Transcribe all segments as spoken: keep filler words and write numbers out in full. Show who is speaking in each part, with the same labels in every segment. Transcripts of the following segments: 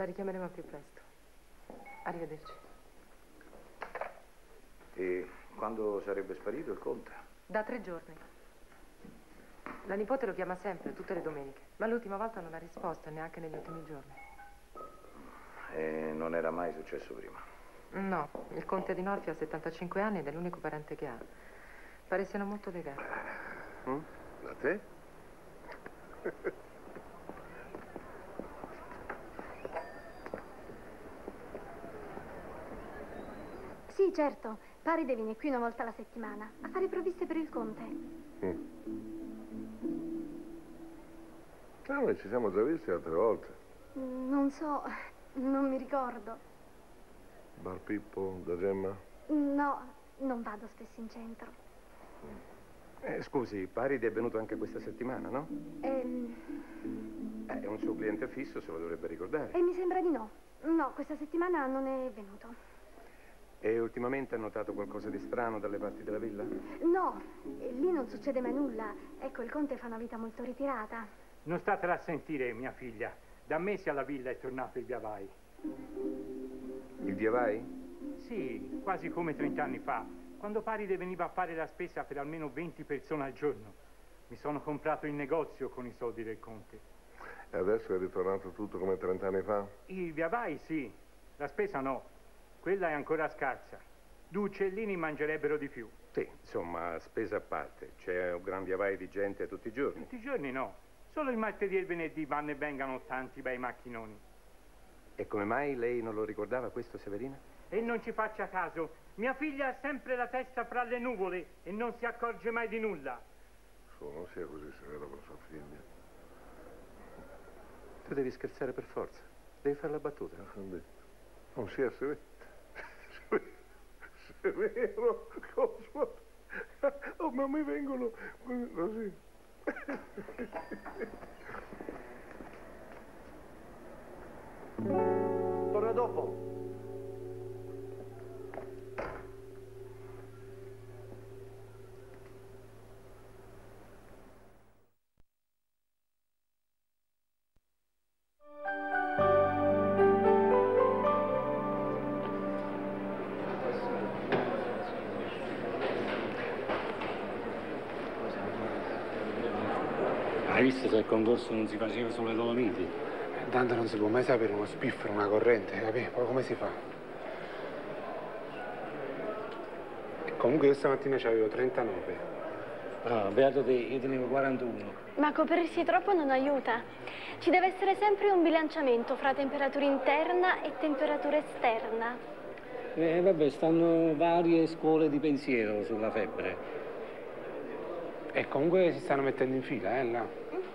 Speaker 1: richiameremo più presto. Arrivederci.
Speaker 2: E quando sarebbe sparito il conte?
Speaker 1: Da tre giorni. La nipote lo chiama sempre, tutte le domeniche, ma l'ultima volta non ha risposto, neanche negli ultimi giorni.
Speaker 2: E non era mai successo prima?
Speaker 1: No, il conte di Norfi ha settantacinque anni ed è l'unico parente che ha. Pare siano molto legati.
Speaker 3: Mm? Da te?
Speaker 4: Sì, certo. Paride viene qui una volta alla settimana a fare provviste per il conte.
Speaker 3: Mm. Ah, noi ci siamo già visti altre volte.
Speaker 4: Non so, non mi ricordo.
Speaker 3: Bar Pippo, da Gemma?
Speaker 4: No, non vado spesso in centro.
Speaker 5: Eh, scusi, Paride è venuto anche questa settimana, no?
Speaker 4: Ehm...
Speaker 5: Eh, è un suo cliente fisso, se lo dovrebbe ricordare.
Speaker 4: E mi sembra di no. No, questa settimana non è venuto.
Speaker 5: E ultimamente ha notato qualcosa di strano dalle parti della villa?
Speaker 4: No, lì non succede mai nulla. Ecco, il conte fa una vita molto ritirata.
Speaker 6: Non statela a sentire, mia figlia. Da mesi alla villa è tornato il Viavai.
Speaker 5: Il Viavai?
Speaker 6: Sì, quasi come trent'anni fa, quando Paride veniva a fare la spesa per almeno venti persone al giorno. Mi sono comprato il negozio con i soldi del conte.
Speaker 3: E adesso è ritornato tutto come trent'anni fa?
Speaker 6: Il Viavai sì, la spesa no. Quella è ancora scarsa. Due uccellini mangerebbero di più.
Speaker 5: Sì, insomma, spesa a parte. C'è un gran Viavai di gente tutti i giorni.
Speaker 6: Tutti i giorni no. Solo il martedì e il venerdì vanno e vengano tanti bei macchinoni.
Speaker 5: E come mai lei non lo ricordava questo, Severina?
Speaker 6: E non ci faccia caso. Mia figlia ha sempre la testa fra le nuvole e non si accorge mai di nulla.
Speaker 3: Su, non sia così severo con sua figlia.
Speaker 5: Tu devi scherzare per forza. Devi fare la battuta.
Speaker 3: Non sia severo. Severo con sua... Oh, ma mi vengono così.
Speaker 2: Torna dopo.
Speaker 7: Hai visto se il concorso non si faceva sulle Dolomiti?
Speaker 8: Tanto non si può mai sapere uno spiffero, una corrente, capì? Poi come si fa? E comunque io stamattina c'avevo trentanove.
Speaker 7: Ah, beato te, io tenevo quarantuno.
Speaker 4: Ma coprirsi troppo non aiuta. Ci deve essere sempre un bilanciamento fra temperatura interna e temperatura esterna.
Speaker 7: Eh, vabbè, stanno varie scuole di pensiero sulla febbre.
Speaker 8: E comunque si stanno mettendo in fila, eh, là.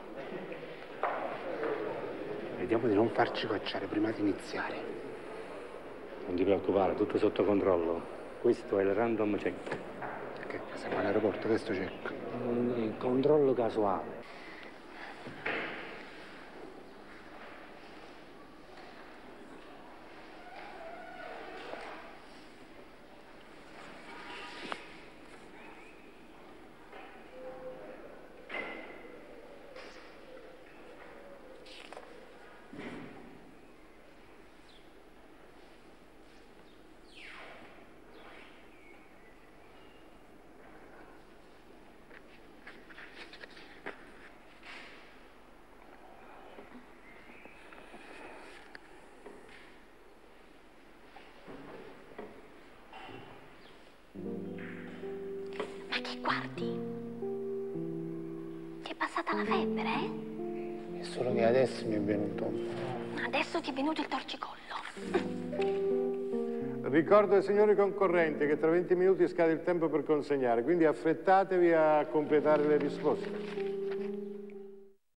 Speaker 8: Vediamo di non farci cacciare prima di iniziare.
Speaker 7: Non ti preoccupare, tutto sotto controllo. Questo è il random check.
Speaker 8: Che siamo all'aeroporto, questo check?
Speaker 7: Il controllo casuale.
Speaker 4: Ma che guardi? Ti è passata la febbre, eh?
Speaker 8: È solo che adesso mi è venuto un po'.
Speaker 4: Adesso ti è venuto il torcicollo.
Speaker 9: Ricordo ai signori concorrenti che tra venti minuti scade il tempo per consegnare, quindi affrettatevi a completare le risposte.